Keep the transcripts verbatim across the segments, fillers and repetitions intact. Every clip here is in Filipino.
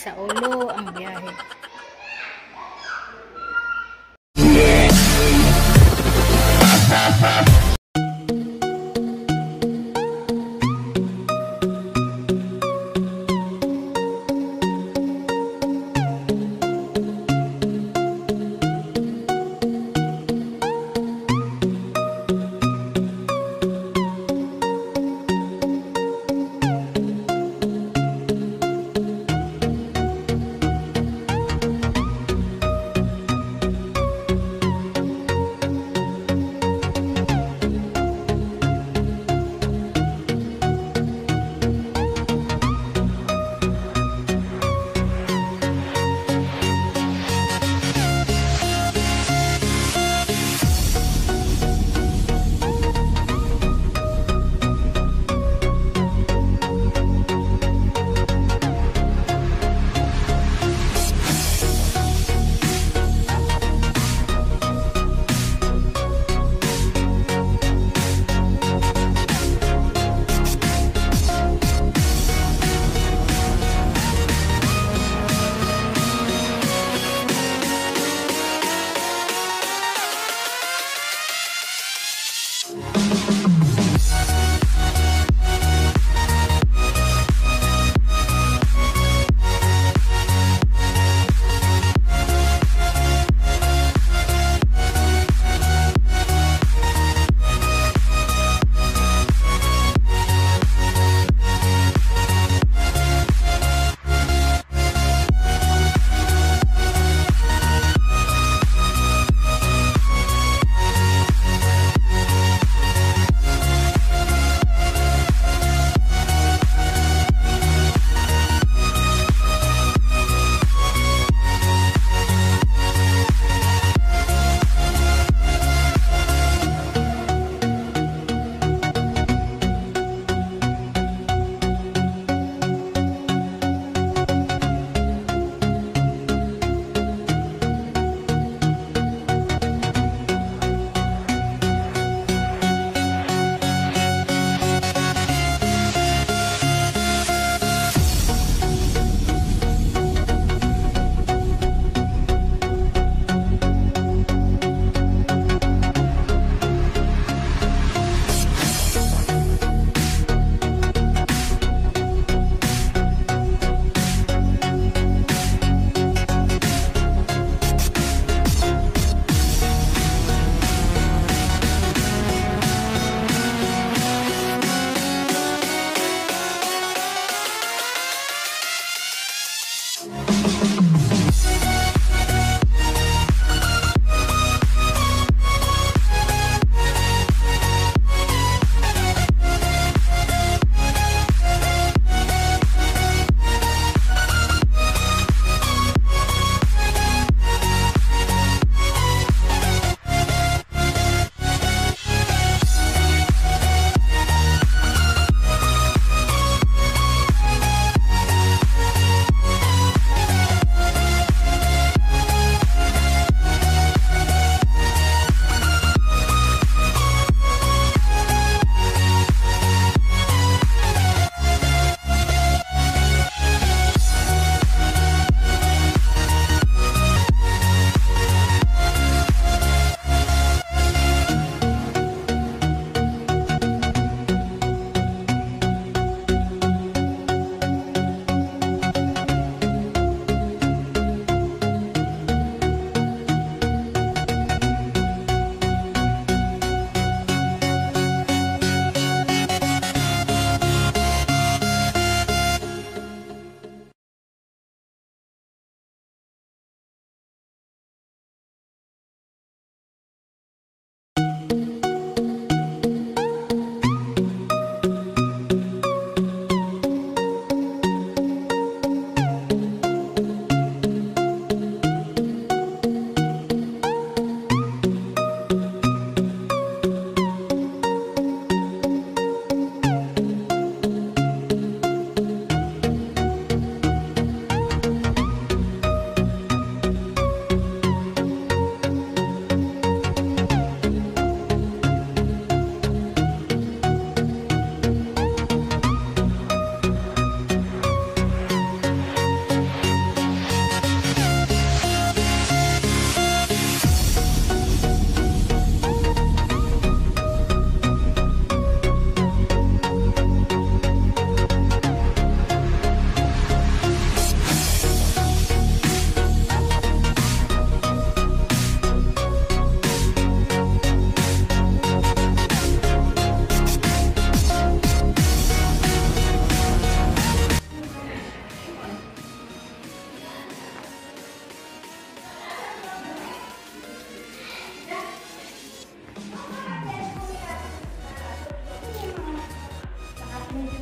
sa ulo ang biyahe.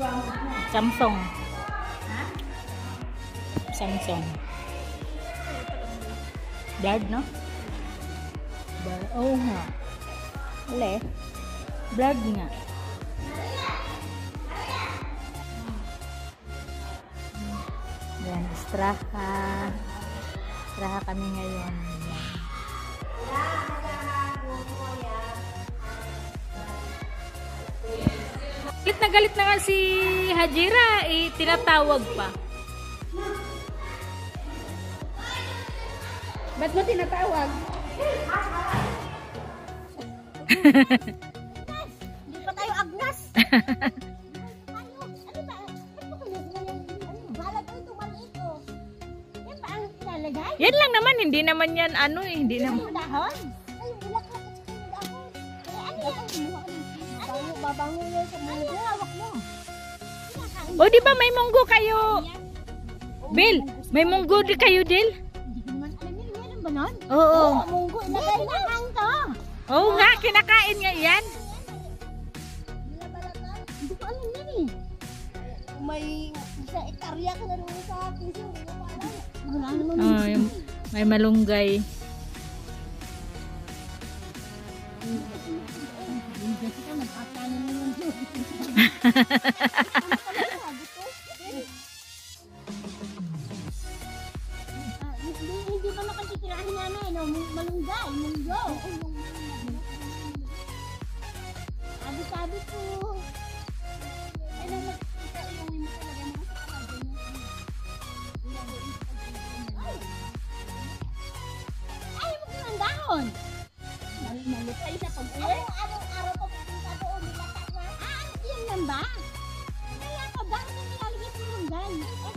Samsung. Samsung. Blurred, no? Blurred. Oo nga. Wala eh. Blurred nga. Yan, Straha. Straha kami ngayon. Galit na galit na nga si Hajira, eh, tinatawag pa. Ba't mo tinatawag? Hindi pa tayo agnas. Ano? Ano ba? Ano ba yung balat ko ito, maliit ko? Yan ba ang ilalagay? Yan lang naman, hindi naman yan ano eh, hindi naman. Yung dahon? Ay, bulaklak at saka yung dahon. Eh, ano yan? Babango, babango yan sa munggo. Hawak mo. O di ba may munggo kayo? Bill, may munggo di kayo, Dil? Hindi ko naman alam yun. Meron ba nun? Oo. Oo, munggo. Ilagay na lang to. Oo nga, kinakain nga yan. Hindi ko alam yan eh. May isa ikarya ka na rin sa piso. Hindi ko alam. Wala naman. Oh, yung, may malunggay. Kasi ka magkakaano na yung Diyos. Hindi ka makatitirahin namin. Malunggay, munggo. Sabi-sabi ko. Ano makikita yung hindi talaga mga sakalado niya. Ay, mo ko ng dahon. Malutay sa pag-uwi. Anong araw pa pupunta doon? Nilatak na? Ah, yun lang ba? Kaya ka ba? Ano nilalagay sa malunggay?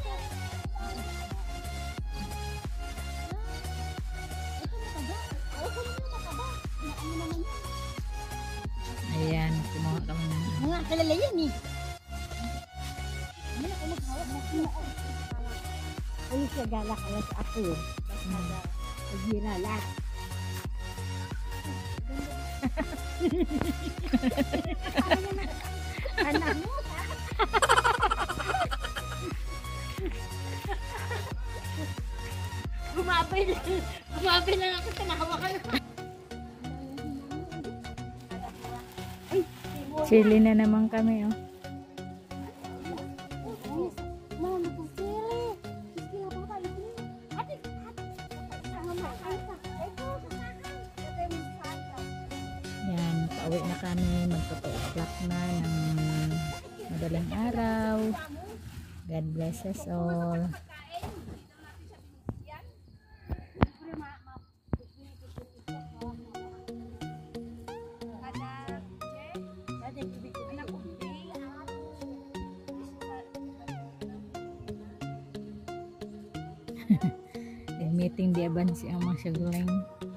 Ito mataba. Oo, kung ano mataba. Ano naman yun? Ayan, kumuha kami ng... Mga kilala yan eh. Ano ako maghawak na sila? Ay, siya galak kaya sa ako yun. Pag-hirala. Anak mo, ha? Gumabay lang. Gumabay lang ako sa nahawakan. Chili na naman kami, oh. Yan, pauwi na kami. Magtotoo-plak na ng madaling araw. God bless us all. Meeting di aban si ang mga syaguling.